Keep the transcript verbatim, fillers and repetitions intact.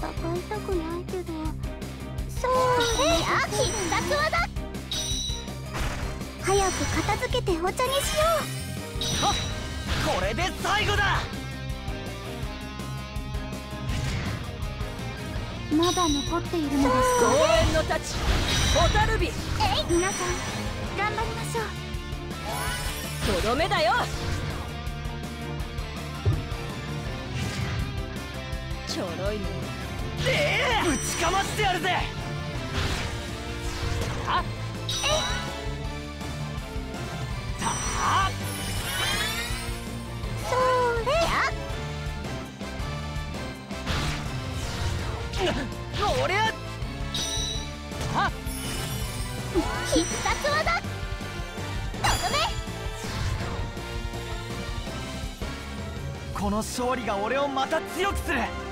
いたくないけど。そうね。必殺技。早く片付けてお茶にしよう。はっ、これで最後だ。 まだ残っているのですか。 公園の太刀蛍火。えい、 皆さん頑張りましょう。 とどめだよ。ちょろいね。 ええー、ぶちかましてやるぜ。あっ、えい、たあ、 それな、おりゃ、あっ、 必殺技。とどめ。 この勝利が俺をまた強くする。